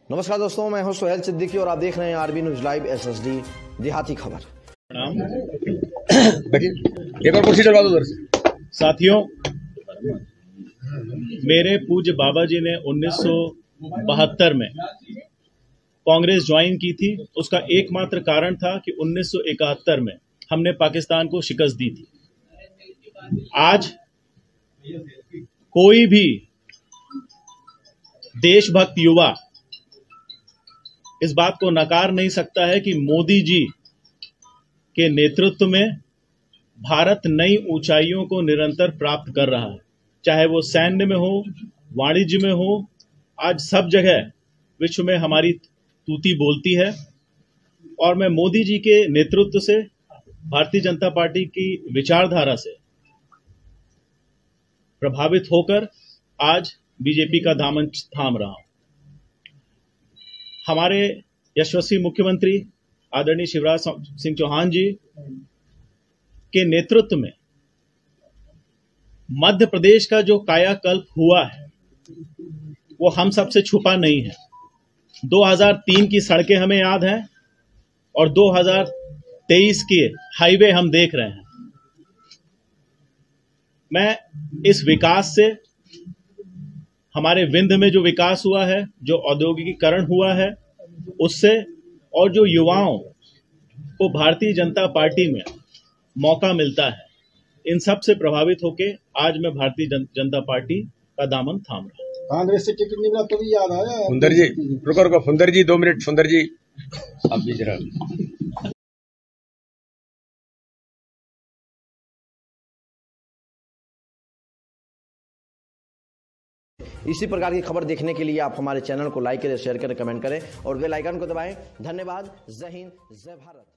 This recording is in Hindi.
नमस्कार दोस्तों, मैं हूं सोहेल सिद्दीकी और आप देख रहे हैं आरबी न्यूज लाइव एसएसडी देहाती खबर। एक और कुर्सी चलवा दो उधर से। साथियों, मेरे पूज्य बाबा जी ने 1972 में कांग्रेस ज्वाइन की थी। उसका एकमात्र कारण था कि 1971 में हमने पाकिस्तान को शिकस्त दी थी। आज कोई भी देशभक्त युवा इस बात को नकार नहीं सकता है कि मोदी जी के नेतृत्व में भारत नई ऊंचाइयों को निरंतर प्राप्त कर रहा है, चाहे वो सैन्य में हो, वाणिज्य में हो। आज सब जगह विश्व में हमारी तूती बोलती है और मैं मोदी जी के नेतृत्व से, भारतीय जनता पार्टी की विचारधारा से प्रभावित होकर आज बीजेपी का दामन थाम रहा हूं। हमारे यशस्वी मुख्यमंत्री आदरणीय शिवराज सिंह चौहान जी के नेतृत्व में मध्य प्रदेश का जो कायाकल्प हुआ है वो हम सबसे छुपा नहीं है। 2003 की सड़कें हमें याद हैं और 2023 के हाईवे हम देख रहे हैं। मैं इस विकास से, हमारे विंध्य में जो विकास हुआ है, जो औद्योगिकीकरण हुआ है, उससे और जो युवाओं को भारतीय जनता पार्टी में मौका मिलता है, इन सब से प्रभावित होकर आज मैं भारतीय जनता पार्टी का दामन थाम रहा हूं। कांग्रेस से टिकट मिला तो भी याद आया। सुंदर जी, रुको, सुंदर जी 2 मिनट। सुंदर जी आप भी जरा। इसी प्रकार की खबर देखने के लिए आप हमारे चैनल को लाइक करें, शेयर करें, कमेंट करें और बेल आइकन को दबाएं। धन्यवाद। जय हिंद, जय भारत।